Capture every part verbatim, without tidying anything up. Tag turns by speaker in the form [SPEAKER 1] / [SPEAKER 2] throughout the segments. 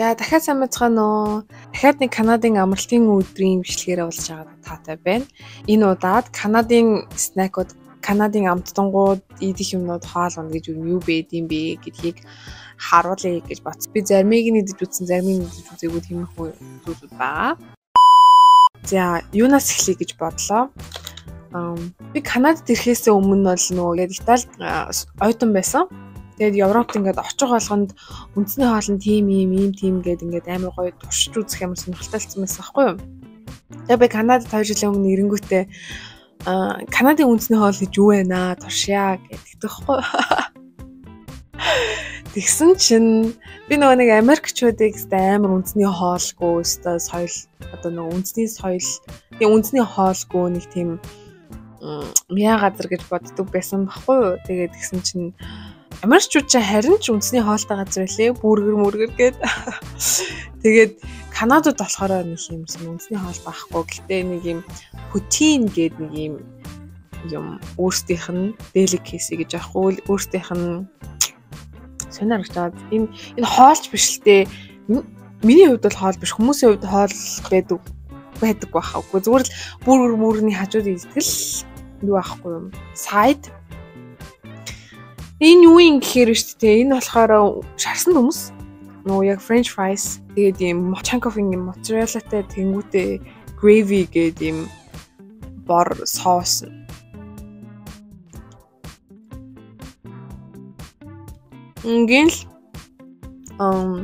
[SPEAKER 1] За дахиад сайн бацгаана уу. Дахиад нэг Канадын амралтын өдрийн бичлэгээр болж байгаа таатай байна. Энэ удаад Канадын снэкүүд, Канадын амттангууд, идэх юмнууд хоол уна гэж юу байд юм бэ гэдгийг харуулъя гэж боц. Би заримыг нь идэж үзсэн, заримыг нь идэж үзээгүй тиймэрхүү зүйлүүд байгаа. За, юунаас эхлэе гэж бодлоо. Би Канадад ирэхээс өмнө бол нөгөө Италид оюутан байсан. Тэгээд Европт ингээд очих болгонд үндэсний хоол нь тийм юм, ийм тийм гээд ингээд амар гоё туршиж үзэх юм сонирхолтой болсон байсан байхгүй юу? Тэгээд би Канадад хоёр жилийн өмнө ирэнгүүтээ аа Канадын үндэсний хоол гэж юу вэ наа туршия гэдэг тэгэхгүй. Тэгсэн чинь би нөгөө нэг Америкчуудыг амар үндэсний хоолгүй өстой соёл одоо нөгөө үндэсний соёл тийм үндэсний хоолгүй нэг тийм мяа газар гэж боддог байсан баггүй юу? Тэгээд тэгсэн чинь Америкчууд ч харин ч үндэсний хоолтой газар байлээ. Бүргэр мөргэр гээд. Тэгээд Канадад болохоор нэг юм үндэсний хоол байхгүй. Гэтэ нэг юм poutine гээд нэг юм юм өөрсдийнх нь delicacy гэж аахгүй өөрсдийнх нь сонирхож чад. Энэ энэ хоолч биш л дээ. Миний хувьд бол хоол биш. Хүмүүсийн хувьд хоол байдаг байдаг байхгүй. Зүгээр л бүргэр мөргөний хажууд идэл юу байхгүй юм. Side энэ юу юм гэхээр шүү дээ. Энэ болохоор шарсан хүмүүс. Нөө яг French fries тэгээд ийм chunk-ийн mozzarella-тай тэнгүүтээ gravy гээд ийм бор соус. Ингээл ам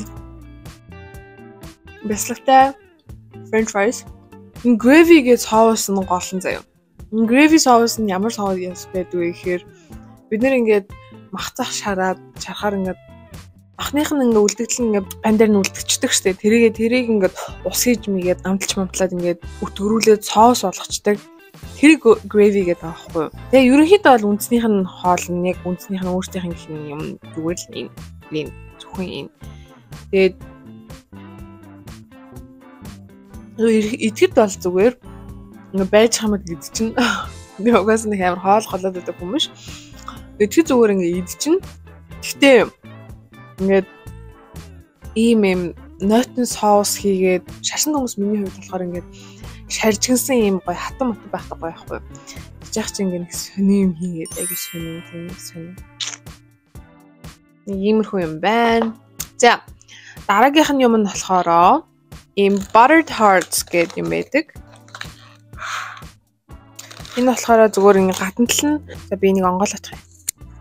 [SPEAKER 1] бэслэгтэй French fries. Энэ gravy гээд соус нь гол нь заяа. Энэ gravy соус нь ямар соус байдаг вэ гэхээр бид нэр ингээд махцах шараад шарахаар ингээд махных нь ингээд үлдэгдэл ингээд пан дээр нь үлдчихдэг штэ. Тэрийгээ тэрийг ингээд ус хийж мигээд амталж мамтлаад ингээд өтгөрүүлээд соус болгочдаг. Тэрийг gravy гэдэг байгаа байхгүй юу. Тэгээ ерөнхийдөө бол үндснийх нь хоол нь яг үндснийх нь өөрсдийнх нь юм зүгээр л энэ энэ зөвхөн энэ. Тэгээд идэхэд бол зүгээр ингээд байж хамаг гэдэг чинь би угаас нэг амар хоол голоод байдаг хүмүүс. Идэхэд зүгээр ингээд идэж чинь. Гэхдээ ингээд ийм юм нойтон соус хийгээд шашин хүмүүс миний хувьд болохоор ингээд шаржигнсан ийм гоё хатан мат байх гоё байхгүй. Жаах чи ингээд сони юм хийгээд аяг сони тийм сони. Нэг иймэрхүү юм байна. За дараагийнх нь юм нь болохоор ийм buttered hearts гэдэг юм байдаг. Энэ болохоор зүгээр ингээд гаднатал нь за би нэг онгойлгох юм.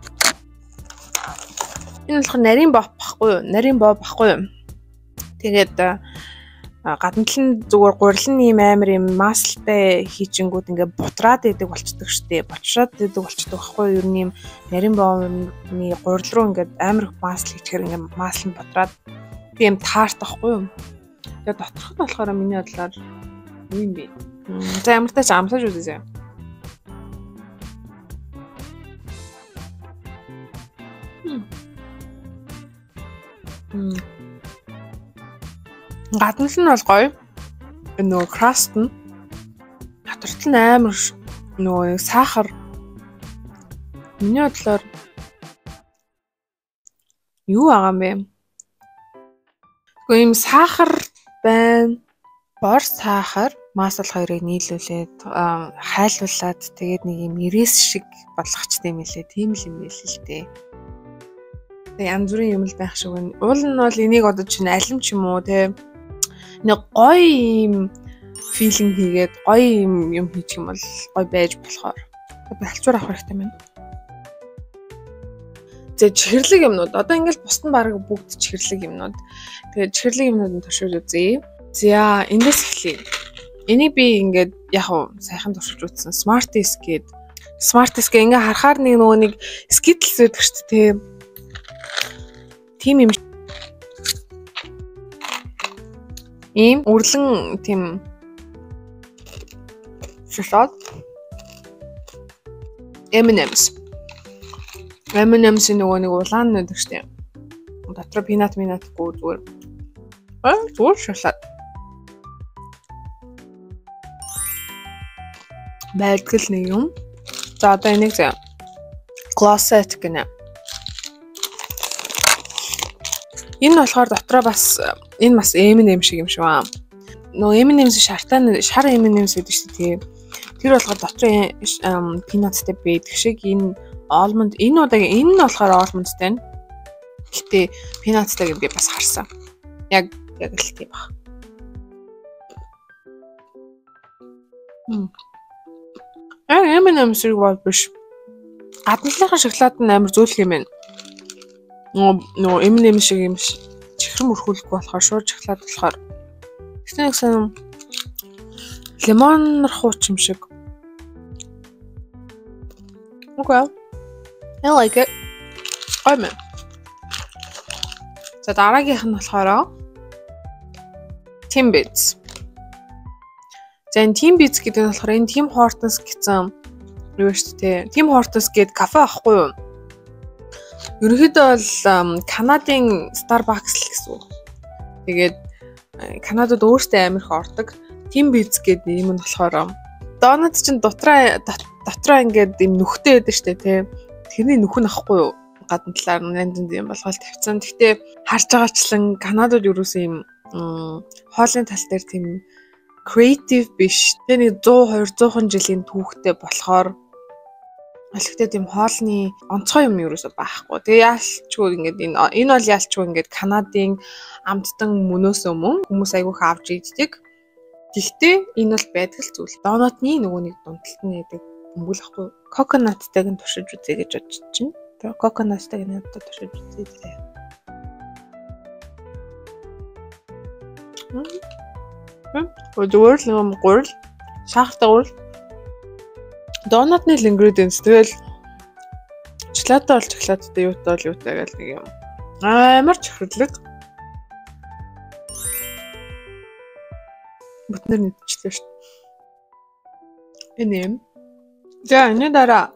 [SPEAKER 1] Энэ болохоор нарийн боо баггүй юу? Нарийн боо баггүй юу? Тэгээд гаднатал нь зүгээр гурилан ийм амар юм маслтай хийчингүүд ингээд бутраад идэг болчдөг штеп. Бочраад идэг болчдөг баггүй юу? Ер нь ийм нарийн бооны гурил руу ингээд амар масл хийчихэр ингээд масл нь бутраад тийм таарт баггүй юу? Тэгээд доторх нь болохоор миний бодлоор юу юм бэ? За ямар тач амсаж үзье. Гаднал нь бол гоё. Нөгөө crust нь доторт нь амар нөгөө сахар. Миний бодлоор юу байгаа юм бэ? Гэхдээ ийм сахар байна. Бор сахар, масл хоёрыг нийлүүлээд хайлуулад тэгээд нэг юм ирээс шиг болгочтой юм лээ. Тийм л юм байл л дээ. Янз бүрийн юм л байх шиг байна. Уул нь бол энийг одоо чинь алим ч юм уу те нэг гоё юм филинг хийгээд гоё юм юм хийчих юм бол гоё байж болохоор балчуур авах хэрэгтэй байна. За чихэрлэг юмнууд одоо ингээл бусд нь баг бүгд чихэрлэг юмнууд. Тэгээд чихэрлэг юмнуудын туршиж үзье. За эндээс эхлэе. Энийг би ингээд яг уу сайхан туршиж үзсэн. Smarties гээд Smarties гээ ингээ харахаар нэг нөгөө нэг Skittles байдаг шүү дээ. Тийм юм. Ийм үрлэн тийм шоколад эм энд эмс. эм энд эмс нөгөө нэг улаан байдаг штеп. Дотор пинат минатгүй зүгээр. Аа зүгээр шоколад. Байдгал нэг юм. За одоо энийг зэ. Glosset гэнэ. Энэ болохоор дотроо бас энэ бас эм энд эм шиг юм шиг байна. Нөө эм энд эм-с шартаа шар эм энд эм-с гэдэг шүү дээ. Тэр болохоор дотроо пинаттай байдаг шиг энэ almond энэ удаагийн энэ нь болохоор almondтай байна. Гэтэ пинаттай гэдгийг бас харсан. Яг яг л тийм баг. Мм. Аа эм энд эм шиг бол биш. Гадныхын шоколад нь амар зөөлх юм байна. Нөө эм энд эм шиг юм чихэр мөрхүүлэхгүй болохоор шууд шоколад болохоор тэгсэн гэсэн лимон рахууч юм шиг. Okay. I like it. I'm in. За дараагийнх нь болохоор Timbits. За энэ Timbits гэдэг нь болохоор энэ Tim Hortons гэсэн юу шүү дээ. Tim Hortons гэдэг кафе ахгүй юу? Ерөнхийдөө бол Канадын Starbucks л гэсэн үг. Тэгээд Канадад өөртөө амар их ордог. Timbits гэдэг юм нь болохоор донот чинь дотроо дотроо ингээд юм нүхтэй байдаг штэ тий. Тэрний нүх нь ахгүй юу? Гадна талаар нандин юм болгоод тавьсан. Гэхдээ харж байгаачлан Канадад юусэн юм хоолны тал дээр тийм creative биш. Тэгээ нэг сто двести жилийн түүхтэй болохоор алхтээ тийм хоолны онцгой юм юусэн байхгүй. Тэгээ яалчгүй ингээд энэ энэ бол яалчгүй ингээд Канадын амттан мөнөөс өмнө хүмүүс айгүйх авч иддэг. Гэхдээ энэ бол байдаг л зүйл. Донотны нөгөө нэг дундалт нь яадаг бөмбөл ахгүй. Coconut-тайг нь туршиж үзье гэж бодож чинь. Тэгээ coconut-тайг нь надад туршиж үзье дээ. Хм. Зүгээр л юм гурил. Шахалтай гурил. Донотны ingredients тэгэл шоколадтай бол шоколадтай, юутай бол юутай гэл нэг юм. Амар чихрлэг. Бүтнэр мэдчихлээ шүү дээ. Энэ юм. За энэ дараа.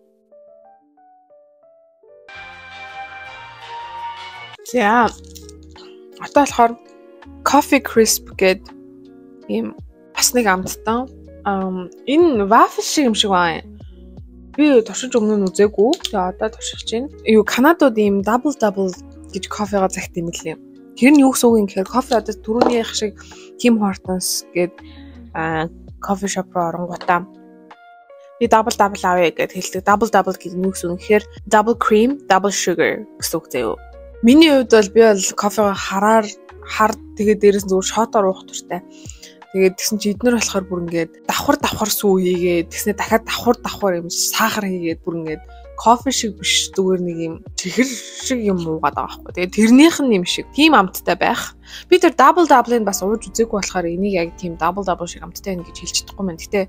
[SPEAKER 1] За. Одоо болохоор Coffee Crisp гэдэг ийм бас нэг амттан. Энэ waffle шиг юм шиг байна. Би туршиж өмнө нь үзээгүй. Тэгээ одоо туршиж байна. Юу Канадад ийм double double гэж кофега загт юм лээ. Тэр нь юу гэсэн үг юм гэхээр кофе одоо түрүүнийх шиг Tim Hortons гээд кофе шоп руу оронгуудаа би double double авъя гэд хэлдэг. Double double гэдэг нь юу гэсэн үг гэхээр double cream, double sugar гэсэн үг заяа. Миний хувьд бол би бол кофега хараар хар тэгээд дээрээс нь зүгээр шотоор уух туртай. Тэгээд тэгсэн чи эднэр болохоор бүр ингээд давхар давхар сүү хийгээд тэгснэ дахиад давхар давхар юм сахар хийгээд бүр ингээд кофе шиг биш зүгээр нэг юм чихэр шиг юм уугаад байгаа байхгүй. Тэгээд тэрнийх нь юм шиг тийм амттай байх. Би тэр double double-ыг бас ууж үзээгүй болохоор энийг яг тийм double double шиг амттай байна гэж хэлж чадахгүй мэн. Гэтэ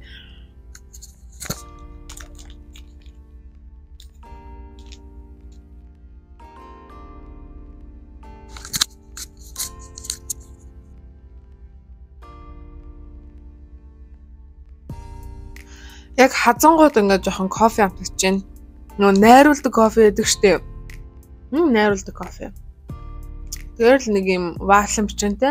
[SPEAKER 1] яг хазангууд ингээд жоохон кофе амтгаж байна. Нөө найруулдаг кофе гэдэг штеп. Мм найруулдаг кофе. Тэр л нэг юм вафлын бичэнтэй.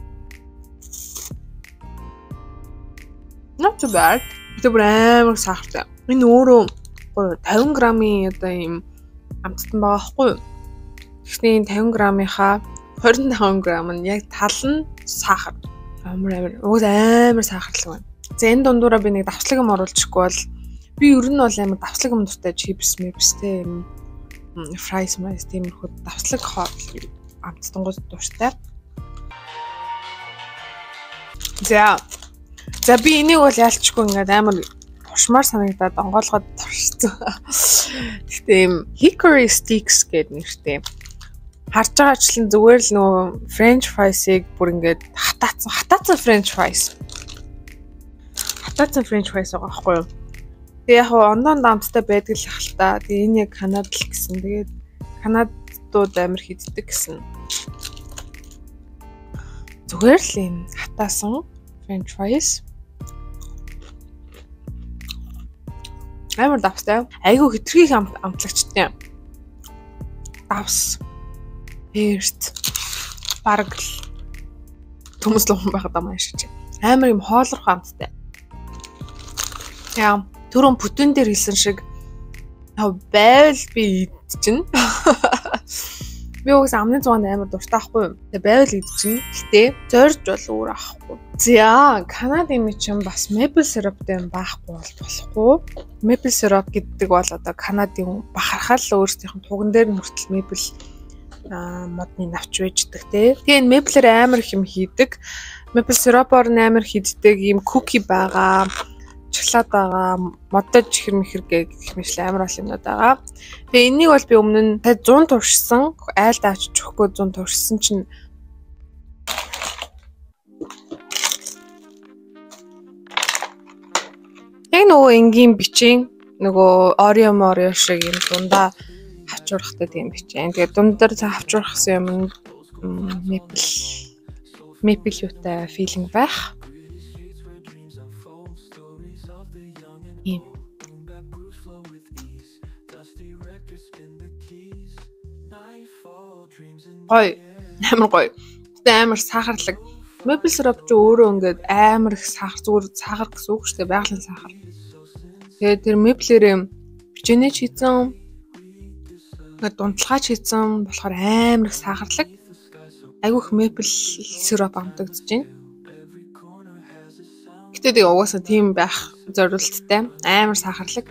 [SPEAKER 1] Not too bad. Тэр бүр амар сахартай. Энэ өөрөө тавин граммын одоо юм амттан байгаа байхгүй юу? Тэгснэ тавин граммынхаа двадцать пять грамм нь яг тал нь сахар. Амар амар. Уус амар сахарлаг байна. За энэ дундуура би нэг давслаг юм оруулчихгүй бол би ер нь бол амар давслаг юм дуртай чипс, мипстэй юм фрайс, майс тиймэрхүү давслаг амттангууд дуртай. За. За би энийг бол яалчгүй ингээд амар туршмаар санагдаад онгоолгоод туршсан. Гэхдээ юм hickory sticks гэдэг нэртэй. Харж байгаачлан зүгээр л нөгөө French fries-ыг бүр ингээд хатаацсан, хатаацсан French fries. Хатаацсан French fries байгаа байхгүй юу? Тэгээ яг ондоон дамттай байдаг л ахaltaа. Тэгээ энэ яг Канад л гэсэн. Тэгээд Канадууд амар хийддэг гэсэн. Зүгээр л юм хатаасан French fries. Амар давстай. Айгу хитрхи амтлагчтай. Давс. Эрт. Бараг л төмөслөн байгаад байгаа юм шиг. Амар юм хоолрох амттай. Яа, түрүүн бүтэн дээр хэлсэн шиг байвал би идчихнэ. Би угсаа амны зугаанд амар дуртай ахгүй юм. Тэгээ байвал идчихнэ. Гэтэ зорж бол өөр авахгүй. За, Канадын мичин бас maple syrup-тэй юм байхгүй бол болохгүй. Maple syrup гэдэг бол одоо Канадын бахархал өөрсдийнх нь туган дээр нь хүртэл maple а модны навч байждаг тий. Тэгээ энэ maple-ээр амар их юм хийдэг. Maple syrup-оор амар хийддэг ийм cookie байгаа. Шоколад байгаа, модод чихэр мэхэр гэх мэт амар бол юмнууд байгаа. Тэгээ энийг бол би өмнө нь сая сто туршсан, айл даавч чөхгүй сто туршсан чинь яг нөгөө энгийн бичийн нөгөө Oreo Oreo шиг юм дундаа хавчуурахтай тийм бичэн. Тэгээ дундаар хавчуурахсан юм maple maple юутай feeling байх. Ийм. Гой, амар гой. Тэ амар сахарлаг. Maple syrup ч өөрөө ингээд амар их сахар зүгээр сахар гэсэн үг шүү дээ, байгалийн сахар. Тэгээд тэр maple-ээр бичэнэ хийцэн, ингээд дундлагаач хийцэн болохоор амар их сахарлаг. Айгүйх maple syrup амтагдаж байна. Гэтэ тэгээ угаасаа тийм байх зорилттой амар сахарлаг.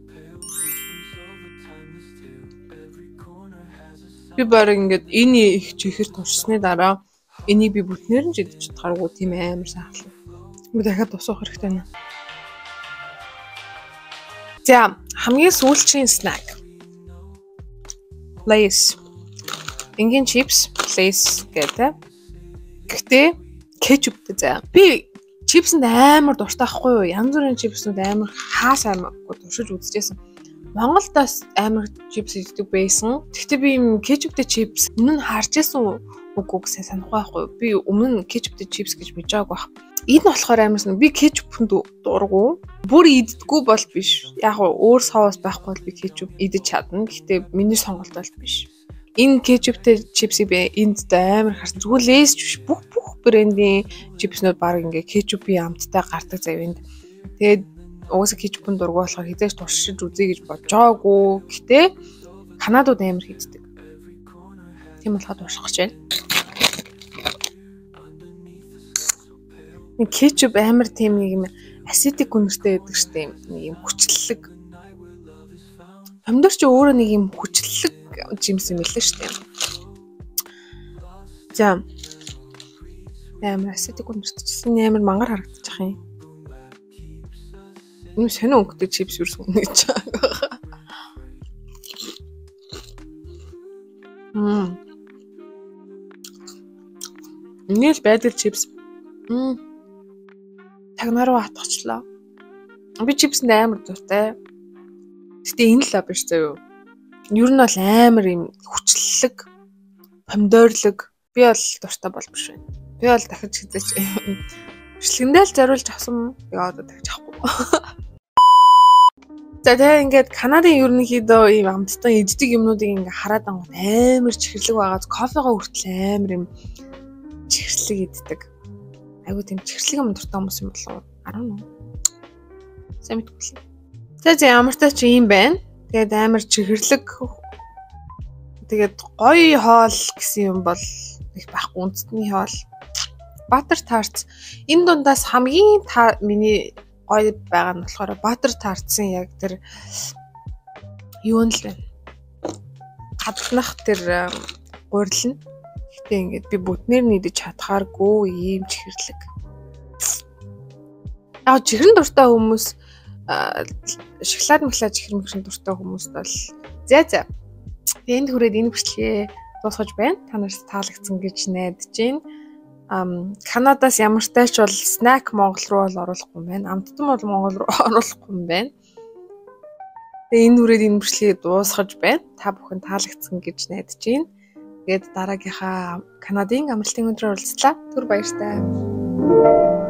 [SPEAKER 1] Би бараг ингээд энэ их чихэр туршсны дараа энийг би бүтнээр нь жидэж чадхааргүй тийм амар сахарлаг. Би дахиад тусах хэрэгтэй нэ. За, хамгийн сүүлчийн snack. Lay's. Энгийн chips, Lay's гэдэг. Гэтэ кетчуптэй заа. Би чипсэнд амар дуртай ахгүй юу? Янз бүрийн чипснүүд амар хаас амар туршиж үзчихсэн. Монголдоос амар чипс иддэг байсан. Гэхдээ би юм кетчуптэй чипс өмнө нь харж байсан үгүй гэсэн санахгүй байхгүй юу? Би өмнө нь кетчуптэй чипс гэж мэдэж байгаагүй байх. Энэ болохоор амарсан. Би кетчупд дургу. Бүр иддэггүй бол биш. Яг өөр соус байхгүй бол би кетчуп идэж чадна. Гэхдээ миний сонголт бол биш. Энэ кетчуптэй чипсийг би энд амар харсан. Зүгээр Lay's биш бүх бүх брендийн чипснүүд баг ингээ кетчупийн амттай гардаг завинд. Тэгээд угаасаа кетчупын дургу болохоор хизээч туршиж үзье гэж бодожоогүй. Гэтэ Канадууд амар хийддэг. Тийм болоход турших гэж байна. Нэг кетчуп амар тийм нэг юм асидик үнэртэй байдаг штеп. Нэг юм хүчлэлэг. Помидор ч өөрөө нэг юм хүчлэлэг жимс юм хэлээ штеп. За. Амар асидик үнэртэйсэн амар мангар харагдчих юм. Энэ сонио өнгөтэй чипс юусэн гэж байгаа. Мм. Ингээл байдаг чипс. Мм. Тагнаа руу хатгачлаа. Би чипсэнд амар дуртай. Гэтэ энэ л биш заяа. Ер нь бол амар юм хүчлэлэг, помидорлог. Би бол дуртай бол биш байна. Би бол дахиж хизээч бичлэгэндээ л зориулж авсан. Яа одоо дахиж авахгүй. За тэгээ ингээд Канадын ерөнхийдөө ийм амттай иддэг юмнуудыг ингээ хараад ангууд амар чихэрлэг байгаад кофегаа хүртэл амар юм чихэрлэг иддэг. Айгуу тийм чихэрлэг юм дуртай хүмүүс юм болов уу? Араа. Сайн мэдгүй. За за ямар ч чи юм байна. Тэгээд амар чихэрлэг тэгээд гоё хоол гэсэн юм бол их байхгүй үндэсний хоол. Butter tarts энэ дундаас хамгийн миний гоё байгаа нь болохоор butter tarts-ын яг тэр юу нь л байна. Гаднах тэр гурил нь. Гэтэ ингээд би бүтнээр нь идэж чадхааргүй ийм чихэрлэг. Яг чихрэн дуртай хүмүүс шоколад мөхлөө чихэр мөхрэн дуртай хүмүүст бол зэ зэ. Энд хүрээд энэ бичлэгээ дуусгаж байна. Та нарт таалагдсан гэж найдаж байна. Ам Канадаас ямар ч тач бол snack Монгол руу бол оруулахгүй юм байна. Амттан бол Монгол руу оруулахгүй юм байна. Тэгээ энэ хүрээд энэ бичлэгийг дуусгаж байна. Та бүхэн таалагдсан гэж найдаж байна. Тэгээд дараагийнхаа Канадын амралтын өдрөөр уулзлаа. Түр баяртай.